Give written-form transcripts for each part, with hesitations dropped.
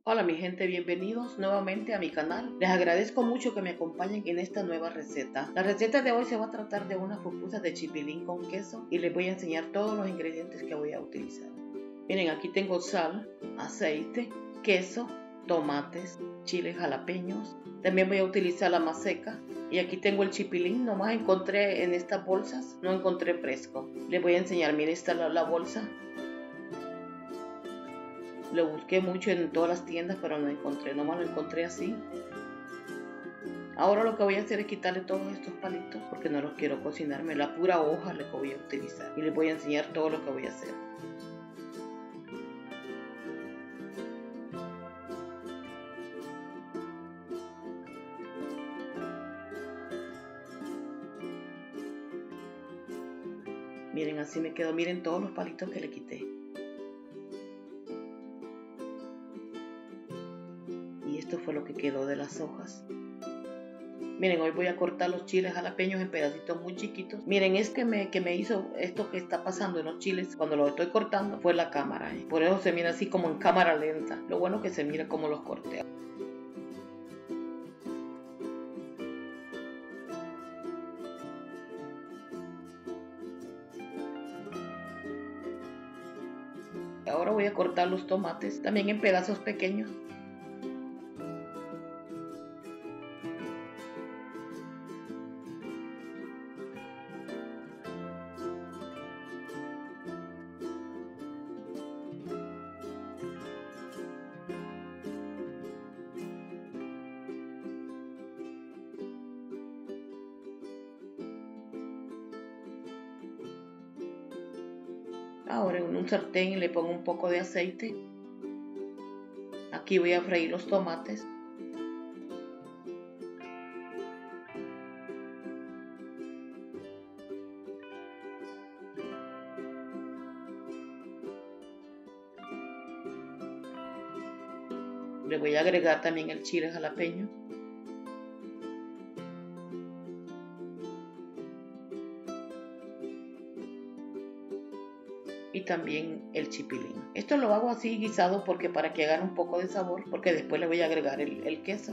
Hola mi gente, bienvenidos nuevamente a mi canal. Les agradezco mucho que me acompañen en esta nueva receta. La receta de hoy se va a tratar de unas pupusas de chipilín con queso y les voy a enseñar todos los ingredientes que voy a utilizar. Miren, aquí tengo sal, aceite, queso, tomates, chiles jalapeños. También voy a utilizar la maseca. Y aquí tengo el chipilín, nomás encontré en estas bolsas, no encontré fresco. Les voy a enseñar, miren, esta es la bolsa. Lo busqué mucho en todas las tiendas, pero no encontré, nomás lo encontré así. Ahora lo que voy a hacer es quitarle todos estos palitos porque no los quiero cocinarme, la pura hoja es la que voy a utilizar y les voy a enseñar todo lo que voy a hacer. Miren, así me quedó, miren todos los palitos que le quité. Y esto fue lo que quedó de las hojas. Miren, hoy voy a cortar los chiles jalapeños en pedacitos muy chiquitos. Miren, es que me hizo esto que está pasando en los chiles cuando los estoy cortando fue la cámara. Por eso se mira así como en cámara lenta. Lo bueno que se mira como los corté. Ahora voy a cortar los tomates también en pedazos pequeños. Ahora en un sartén le pongo un poco de aceite. Aquí voy a freír los tomates. Le voy a agregar también el chile jalapeño. Y también el chipilín. Esto lo hago así guisado porque para que agarre un poco de sabor, porque después le voy a agregar el queso.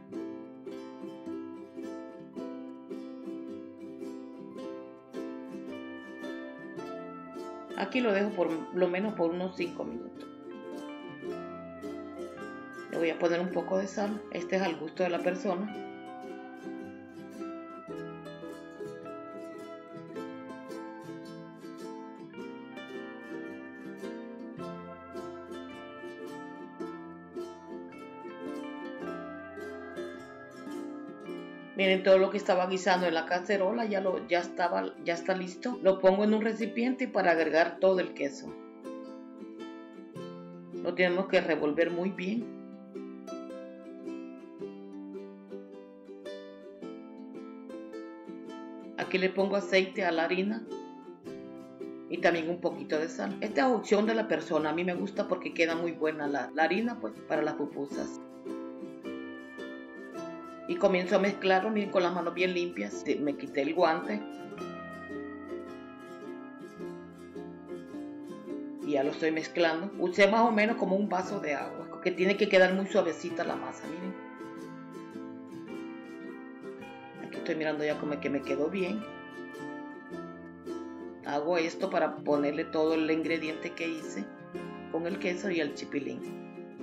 Aquí lo dejo por lo menos por unos 5 minutos. Le voy a poner un poco de sal, este es al gusto de la persona. Miren todo lo que estaba guisando en la cacerola, ya está listo. Lo pongo en un recipiente para agregar todo el queso. Lo tenemos que revolver muy bien. Aquí le pongo aceite a la harina y también un poquito de sal. Esta es opción de la persona, a mí me gusta porque queda muy buena la harina pues para las pupusas. Y comienzo a mezclarlo, miren, con las manos bien limpias. Me quité el guante. Y ya lo estoy mezclando. Usé más o menos como un vaso de agua, porque tiene que quedar muy suavecita la masa, miren. Aquí estoy mirando ya como que me quedó bien. Hago esto para ponerle todo el ingrediente que hice con el queso y el chipilín.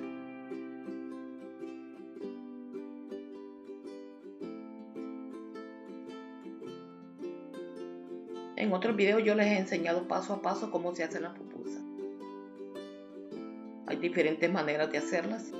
En otros videos yo les he enseñado paso a paso cómo se hacen las pupusas. Hay diferentes maneras de hacerlas.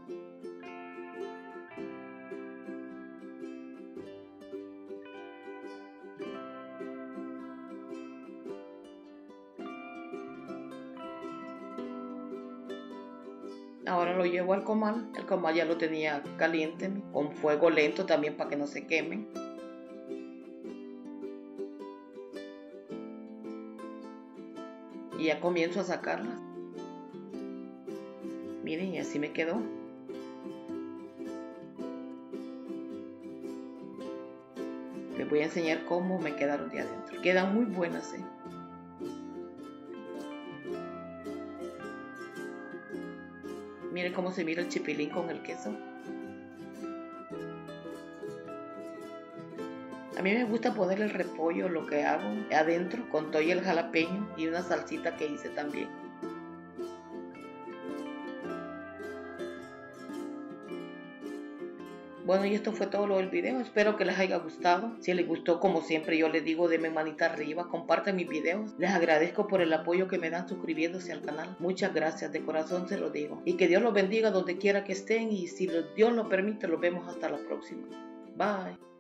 Ahora lo llevo al comal. El comal ya lo tenía caliente, con fuego lento también para que no se quemen. Y ya comienzo a sacarlas. Miren, y así me quedó. Les voy a enseñar cómo me quedaron de adentro. Quedan muy buenas, ¿eh? Miren cómo se mira el chipilín con el queso. A mí me gusta poner el repollo, lo que hago adentro, con todo y el jalapeño y una salsita que hice también. Bueno, y esto fue todo lo del video. Espero que les haya gustado. Si les gustó, como siempre yo les digo, denme manita arriba, compartan mis videos. Les agradezco por el apoyo que me dan suscribiéndose al canal. Muchas gracias, de corazón se lo digo. Y que Dios los bendiga donde quiera que estén. Y si Dios lo permite, los vemos hasta la próxima. Bye.